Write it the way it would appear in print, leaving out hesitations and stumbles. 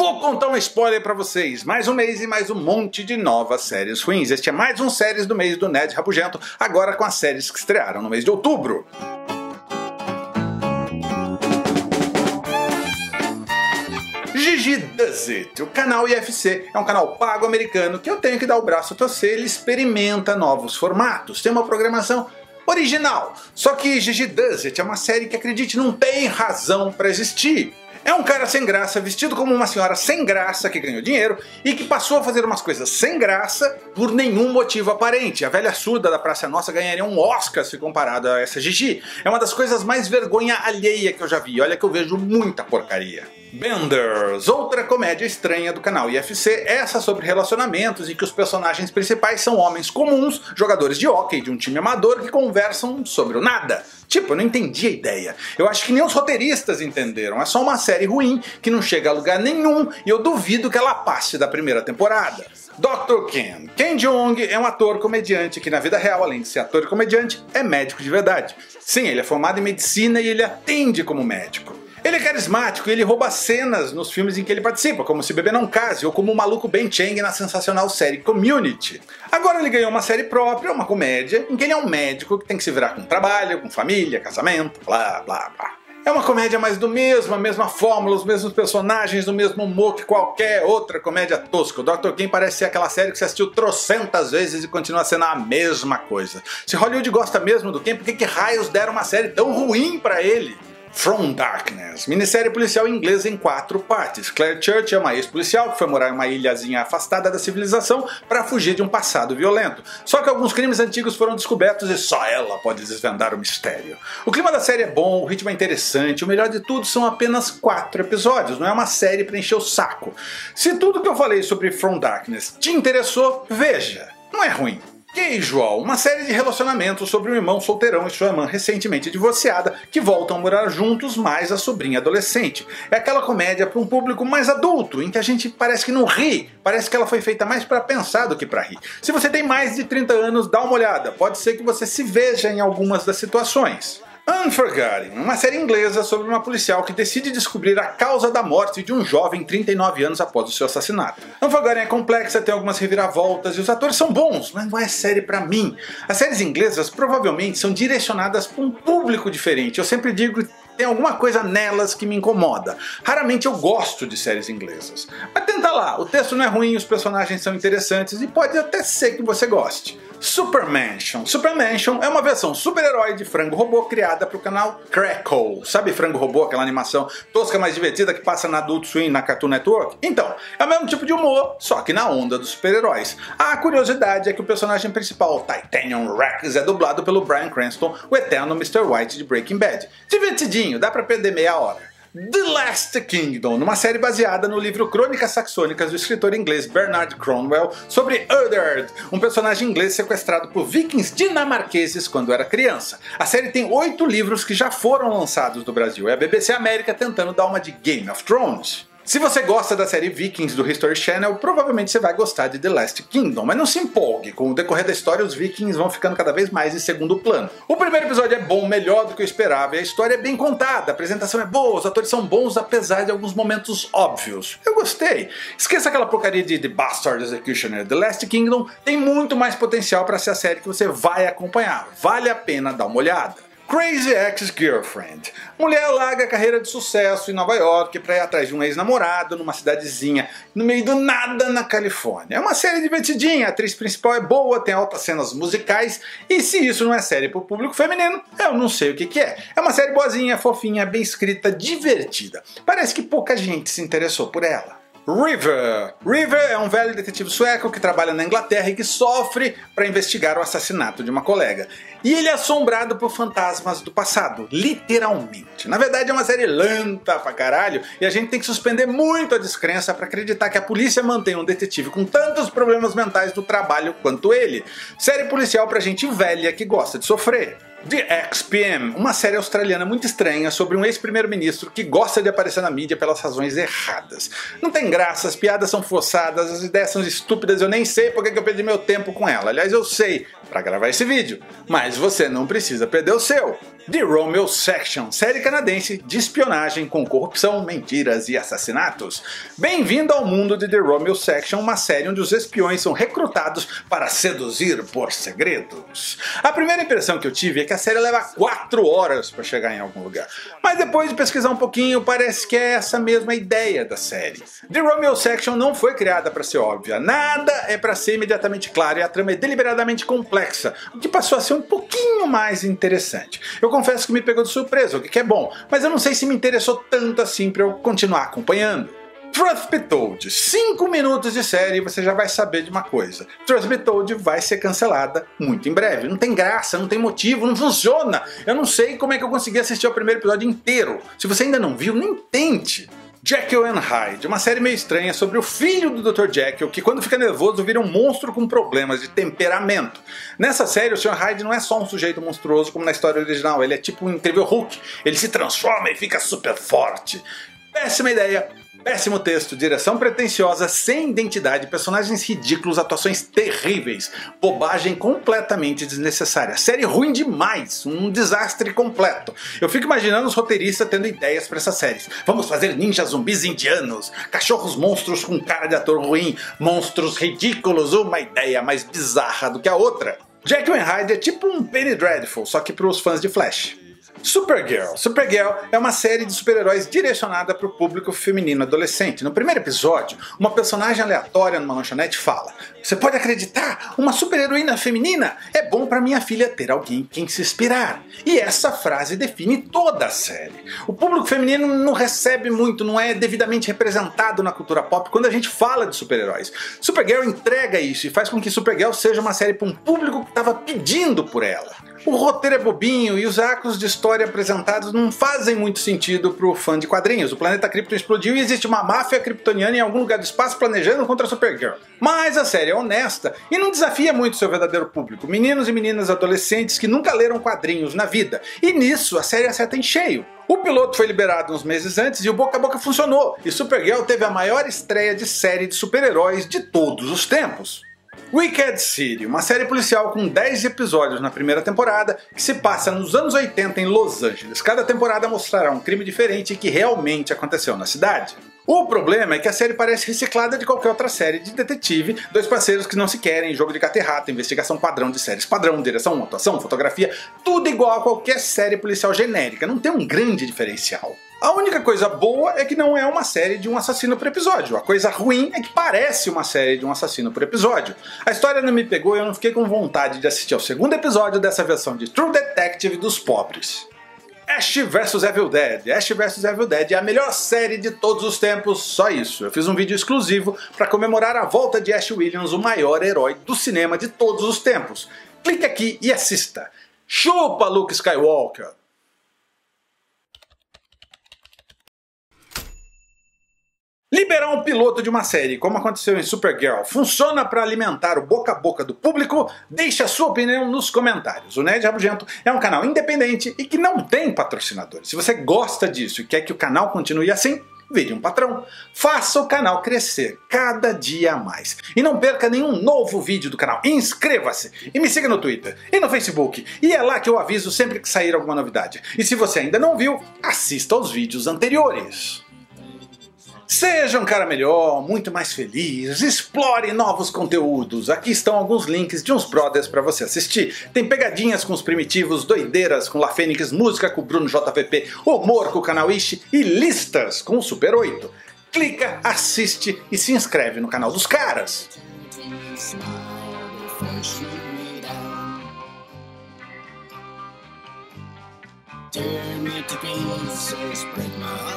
Vou contar um spoiler pra vocês. Mais um mês e mais um monte de novas séries ruins. Este é mais um séries do mês do Nerd Rabugento, agora com as séries que estrearam no mês de outubro. Gigi Does It, o canal IFC, é um canal pago americano que eu tenho que dar o braço a torcer. Ele experimenta novos formatos, tem uma programação original. Só que Gigi Does It é uma série que, acredite, não tem razão pra existir. É um cara sem graça, vestido como uma senhora sem graça que ganhou dinheiro e que passou a fazer umas coisas sem graça por nenhum motivo aparente. A velha surda da Praça Nossa ganharia um Oscar se comparada a essa Gigi. É uma das coisas mais vergonha alheia que eu já vi. Olha que eu vejo muita porcaria. Benders, outra comédia estranha do canal IFC, essa sobre relacionamentos em que os personagens principais são homens comuns, jogadores de hóquei de um time amador que conversam sobre o nada. Tipo, eu não entendi a ideia. Eu acho que nem os roteiristas entenderam. É só uma série ruim que não chega a lugar nenhum e eu duvido que ela passe da primeira temporada. Dr. Ken. Ken Jeong é um ator comediante que na vida real, além de ser ator e comediante, é médico de verdade. Sim, ele é formado em medicina e ele atende como médico. Ele é carismático e ele rouba cenas nos filmes em que ele participa, como Se Beber Não Case ou como o maluco Ben Chang na sensacional série Community. Agora ele ganhou uma série própria, uma comédia, em que ele é um médico que tem que se virar com trabalho, com família, casamento, blá blá blá. É uma comédia mais do mesmo, a mesma fórmula, os mesmos personagens, o mesmo humor que qualquer outra comédia tosca. O Dr. Ken parece ser aquela série que você assistiu trocentas vezes e continua sendo a mesma coisa. Se Hollywood gosta mesmo do Ken, por que raios deram uma série tão ruim pra ele? From Darkness, minissérie policial inglesa em 4 partes. Claire Church é uma ex-policial que foi morar em uma ilhazinha afastada da civilização para fugir de um passado violento. Só que alguns crimes antigos foram descobertos e só ela pode desvendar o mistério. O clima da série é bom, o ritmo é interessante, o melhor de tudo são apenas 4 episódios, não é uma série para encher o saco. Se tudo que eu falei sobre From Darkness te interessou, veja, não é ruim. Casual, uma série de relacionamentos sobre um irmão solteirão e sua irmã recentemente divorciada que voltam a morar juntos, mais a sobrinha adolescente. É aquela comédia para um público mais adulto, em que a gente parece que não ri, parece que ela foi feita mais para pensar do que para rir. Se você tem mais de 30 anos, dá uma olhada, pode ser que você se veja em algumas das situações. Unforgotten, uma série inglesa sobre uma policial que decide descobrir a causa da morte de um jovem 39 anos após o seu assassinato. Unforgotten é complexa, tem algumas reviravoltas e os atores são bons, mas não é série pra mim. As séries inglesas provavelmente são direcionadas para um público diferente. Eu sempre digo que tem alguma coisa nelas que me incomoda. Raramente eu gosto de séries inglesas. Mas tenta lá, o texto não é ruim, os personagens são interessantes e pode até ser que você goste. Supermansion. Supermansion é uma versão super-herói de Frango Robô criada para o canal Crackle. Sabe Frango Robô, aquela animação tosca mais divertida que passa na Adult Swim na Cartoon Network? Então, é o mesmo tipo de humor, só que na onda dos super-heróis. A curiosidade é que o personagem principal, Titanium Rex, é dublado pelo Bryan Cranston, o eterno Mr. White de Breaking Bad. Divertidinho, dá pra perder meia hora. The Last Kingdom, numa série baseada no livro Crônicas Saxônicas do escritor inglês Bernard Cornwell sobre Eddard, um personagem inglês sequestrado por vikings dinamarqueses quando era criança. A série tem 8 livros que já foram lançados no Brasil, é a BBC América tentando dar uma de Game of Thrones. Se você gosta da série Vikings do History Channel, provavelmente você vai gostar de The Last Kingdom, mas não se empolgue, com o decorrer da história os vikings vão ficando cada vez mais em segundo plano. O primeiro episódio é bom, melhor do que eu esperava, e a história é bem contada, a apresentação é boa, os atores são bons apesar de alguns momentos óbvios. Eu gostei. Esqueça aquela porcaria de The Bastard Executioner. The Last Kingdom tem muito mais potencial para ser a série que você vai acompanhar. Vale a pena dar uma olhada. Crazy Ex-Girlfriend. Mulher larga a carreira de sucesso em Nova York para ir atrás de um ex-namorado numa cidadezinha no meio do nada na Califórnia. É uma série divertidinha, a atriz principal é boa, tem altas cenas musicais e se isso não é série para o público feminino, eu não sei o que é. É uma série boazinha, fofinha, bem escrita, divertida. Parece que pouca gente se interessou por ela. River. River é um velho detetive sueco que trabalha na Inglaterra e que sofre para investigar o assassinato de uma colega. E ele é assombrado por fantasmas do passado, literalmente. Na verdade é uma série lenta pra caralho e a gente tem que suspender muito a descrença para acreditar que a polícia mantém um detetive com tantos problemas mentais do trabalho quanto ele. Série policial pra gente velha que gosta de sofrer. The XPM, uma série australiana muito estranha sobre um ex-primeiro-ministro que gosta de aparecer na mídia pelas razões erradas. Não tem graça, as piadas são forçadas, as ideias são estúpidas, eu nem sei porque eu perdi meu tempo com ela. Aliás, eu sei, para gravar esse vídeo, mas você não precisa perder o seu. The Romeo Section, série canadense de espionagem com corrupção, mentiras e assassinatos. Bem-vindo ao mundo de The Romeo Section, uma série onde os espiões são recrutados para seduzir por segredos. A primeira impressão que eu tive é que a série leva 4 horas para chegar em algum lugar, mas depois de pesquisar um pouquinho parece que é essa mesma ideia da série. The Romeo Section não foi criada para ser óbvia, nada é para ser imediatamente claro e a trama é deliberadamente complexa, o que passou a ser um pouquinho mais interessante. Eu confesso que me pegou de surpresa, o que é bom, mas eu não sei se me interessou tanto assim para eu continuar acompanhando. Truth Be Told, 5 minutos de série e você já vai saber de uma coisa. Truth Be Told vai ser cancelada muito em breve. Não tem graça, não tem motivo, não funciona. Eu não sei como é que eu consegui assistir ao primeiro episódio inteiro. Se você ainda não viu, nem tente. Jekyll and Hyde, uma série meio estranha sobre o filho do Dr. Jekyll que quando fica nervoso vira um monstro com problemas de temperamento. Nessa série o Sr. Hyde não é só um sujeito monstruoso como na história original, ele é tipo um incrível Hulk, ele se transforma e fica super forte. Péssima ideia, péssimo texto, direção pretensiosa, sem identidade, personagens ridículos, atuações terríveis, bobagem completamente desnecessária, série ruim demais, um desastre completo. Eu fico imaginando os roteiristas tendo ideias para essas séries. Vamos fazer ninjas zumbis indianos, cachorros monstros com cara de ator ruim, monstros ridículos, uma ideia mais bizarra do que a outra. Jekyll and Hyde é tipo um Penny Dreadful, só que para os fãs de Flash. Supergirl. Supergirl é uma série de super-heróis direcionada para o público feminino adolescente. No primeiro episódio, uma personagem aleatória numa lanchonete fala: "Você pode acreditar? Uma super-heroína feminina? É bom para minha filha ter alguém em quem se inspirar." E essa frase define toda a série. O público feminino não recebe muito, não é devidamente representado na cultura pop quando a gente fala de super-heróis. Supergirl entrega isso e faz com que Supergirl seja uma série para um público que estava pedindo por ela. O roteiro é bobinho e os arcos de história apresentados não fazem muito sentido pro fã de quadrinhos. O planeta Krypton explodiu e existe uma máfia kryptoniana em algum lugar do espaço planejando contra a Supergirl. Mas a série é honesta e não desafia muito seu verdadeiro público, meninos e meninas adolescentes que nunca leram quadrinhos na vida. E nisso a série acerta em cheio. O piloto foi liberado uns meses antes e o boca a boca funcionou, e Supergirl teve a maior estreia de série de super-heróis de todos os tempos. Wicked City, uma série policial com 10 episódios na primeira temporada, que se passa nos anos 80 em Los Angeles. Cada temporada mostrará um crime diferente que realmente aconteceu na cidade. O problema é que a série parece reciclada de qualquer outra série de detetive, dois parceiros que não se querem, jogo de gato e rato, investigação padrão de séries padrão, direção, atuação, fotografia, tudo igual a qualquer série policial genérica, não tem um grande diferencial. A única coisa boa é que não é uma série de um assassino por episódio. A coisa ruim é que parece uma série de um assassino por episódio. A história não me pegou e eu não fiquei com vontade de assistir ao segundo episódio dessa versão de True Detective dos pobres. Ash vs Evil Dead. Ash vs Evil Dead é a melhor série de todos os tempos, só isso. Eu fiz um vídeo exclusivo para comemorar a volta de Ash Williams, o maior herói do cinema de todos os tempos. Clique aqui e assista. Chupa, Luke Skywalker! Liberar um piloto de uma série, como aconteceu em Supergirl, funciona para alimentar o boca a boca do público? Deixe a sua opinião nos comentários. O Nerd Rabugento é um canal independente e que não tem patrocinadores. Se você gosta disso e quer que o canal continue assim, vire um patrão. Faça o canal crescer cada dia mais. E não perca nenhum novo vídeo do canal. Inscreva-se! E me siga no Twitter e no Facebook. E é lá que eu aviso sempre que sair alguma novidade. E se você ainda não viu, assista aos vídeos anteriores. Seja um cara melhor, muito mais feliz, explore novos conteúdos. Aqui estão alguns links de uns brothers para você assistir. Tem pegadinhas com os primitivos, doideiras com La Fênix, música com o Bruno JVP, humor com o canal Ishi e listas com o Super 8. Clica, assiste e se inscreve no canal dos caras. Tear me to pieces, break my